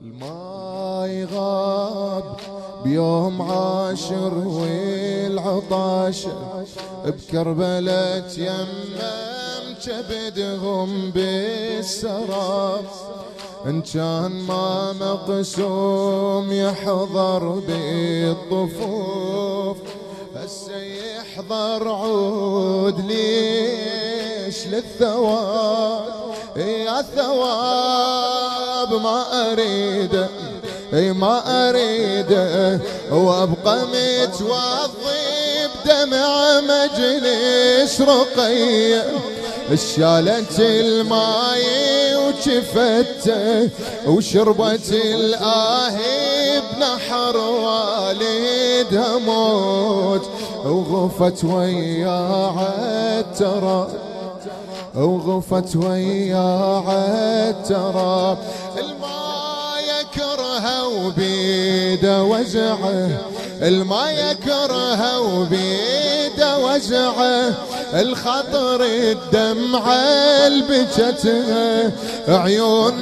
الماي غاب بيوم عاشر والعطاشة بكربلة يمم كبدهم بالسراب. إن كان ما مقسوم يحضر بالطفوف هسه يحضر عود ليش للثواب. يا ثواب ما أريده ما أريده وأبقى متوضي بدمع مجلس رقية. شالت الماي وشفته وشربت الآهي بنحر والدها موت وغفت ويا عالتراب وغفت ويا عالتراب. الماء يكره وبيده وجعه الماء يكره وبيده وجعه. الخطر الدمعة البجتها عيون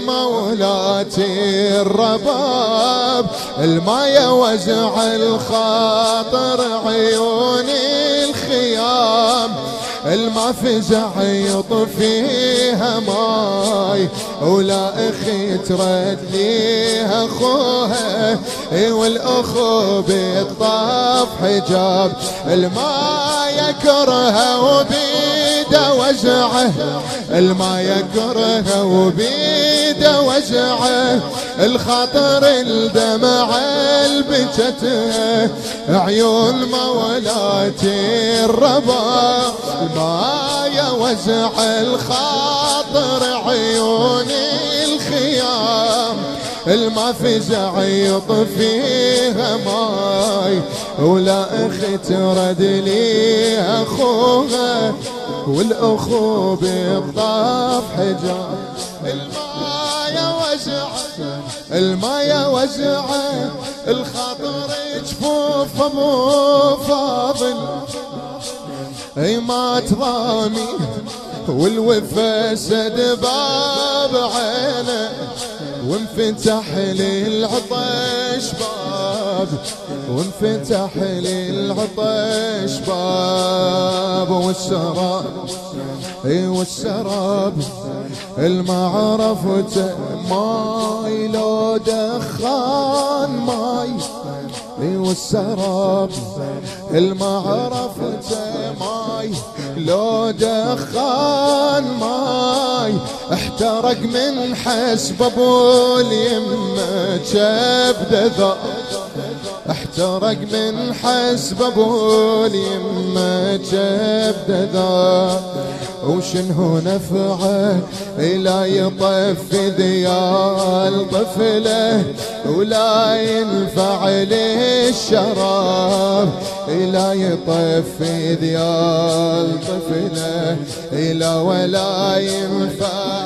مولاتي الرباب. الماء وجع الخاطر عيون الخيام. الما فزع يطفيها ماي ولا اخي ترد ليها اخوها والاخو بالطاف حجاب. الما يكره وبيده وجعه الما يكره وبيده وجعه. الخاطر الدمع البجته عيون مولاتي الرباب. ما يوزع الخاطر عيون الخيام. الما فزع يطفيها ماي ولا اخي ترد ليها اخوها والاخو بالطاف حجاب. الماء وزع الخاطر جفوف ابو فاضل اي ما تضامي والوفا سد باب عينه وانفتح للعطش باب وانفتح للعطش باب. والسراب والسراب الما عرفته ماي لو دخان ماي. والسراب الما عرفته ماي لو دخان ماي. احترق من حسب ابو اليمه كبده ذا. احترق من حسب ابو اليمه كبده ذا. وشنو نفعه لا يطفي ذيال طفله ولا ينفع للشراب. لا يطفي ذيال طفله لا ولا ينفع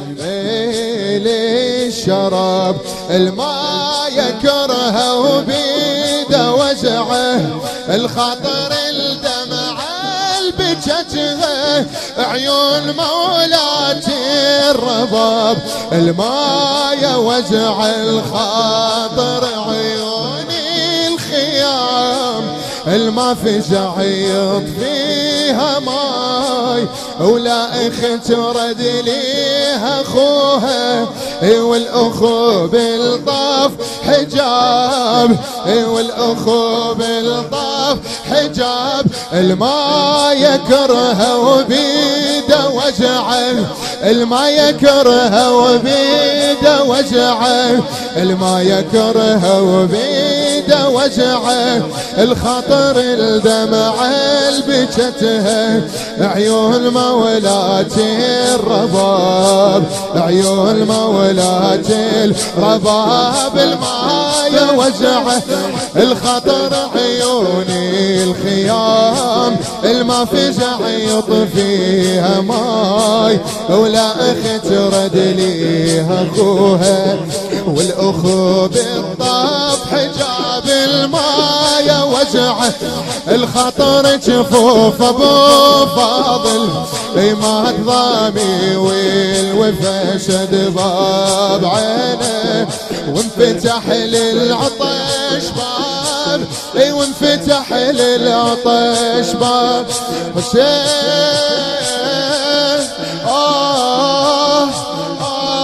للشراب. الماء يكره وبيده وجعه الخاطر الدمع البجتها عيون مولاتي الرباب. الماء وجع الخاطر عيون الخيام. الما فزع يطفيها ماي ولا اخ ترد ليها اخوها والاخو بالطاف حجاب والاخو بالطاف حجاب. الما يكره وبيده وجعه الما يكره وبيده وجعه الما يكره وبيده وجعه. الخاطر الدمع البجتها عيون مولاتي الرباب عيون مولاتي الرباب. الماء وجعه الخطر عيوني الخيام. الما فزع يطفيها ماي ولا اخ ترد ليها اخوها والاخو بالطاف حجاب. المايه وجعه الخطر جفوف ابو فاضل مات ضامي والوفا شد باب عينه وانفتح للعطش باب وانفتح للعطش باب حسين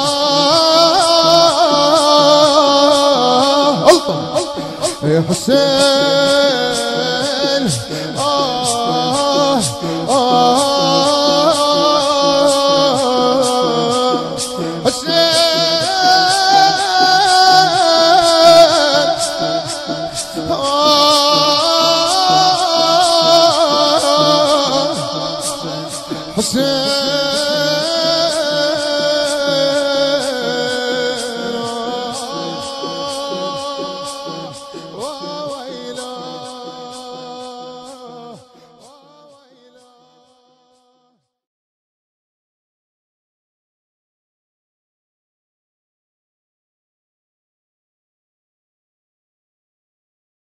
يا حسين